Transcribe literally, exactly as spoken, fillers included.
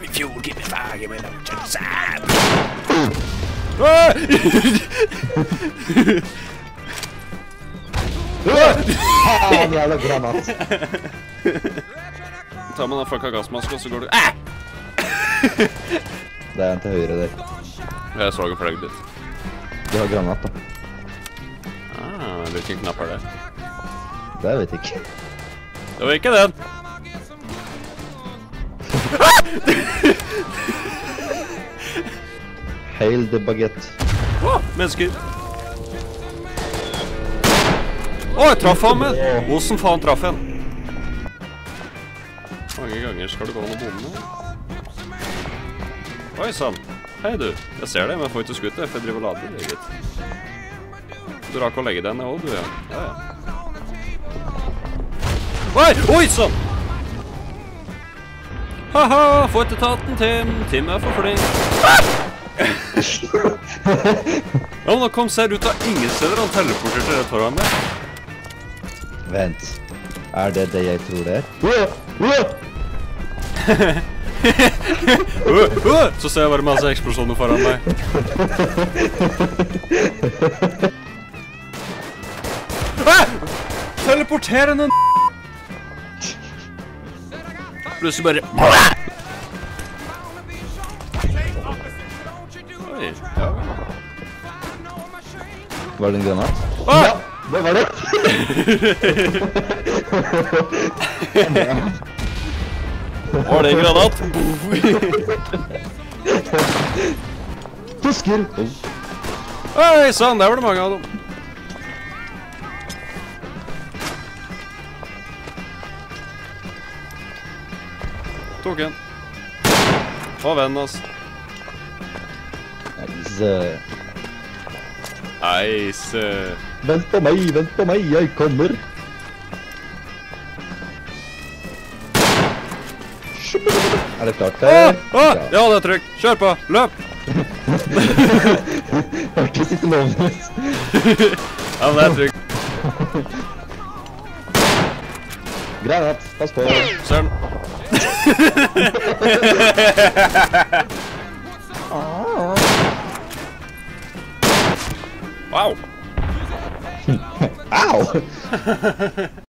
Fuel, give me fire, give me no chance. Faen, jævla granat. Ta med den fucka gassmaska, så går du... Ah! Det er en til høyre der. Jeg så en flagg dit. Du har granat, da. Ah, hvilken knapp er det? Det vet jeg ikke. Det var ikke den! Hail the baguette. Åh, mennesker! Åh, jeg traff han med! Hvordan faen traff jeg han? Mange ganger skal du gå an å bomme. Oi, sann. Hei du. Jeg ser det, men jeg får ikke skutt det, for jeg driver og lader, eget. Du rakk å legge deg ned også, du, ja. Ja, ja. Oi, oi, sann! Haha, få ikke tatt den, Tim. Tim er for flink. Ah! Ja, men nå kom ser ut av ingen steder han teleporterte rett foran meg. Vent. Er det det jeg tror det er? Uh, uh! uh, uh! Så ser jeg bare masse eksplosjoner foran meg. Ah! Teleporterende n***! Plutselig bare... Oi, ja. Var det en granat? Ah! Ja, det var det! Var det en granat? Husker! Oi, sann, der var det mange av dem. Tok en. Og venn, ass. Nice. Nice. Vent på meg, vent på meg, jeg kommer. Er det klart? Åh, åh, ja, det er trygg. Kjør på, løp. Hørtes ikke lovende ut. Ja, men det er trygg. Granat, pass på. Ser den. Wow. Au!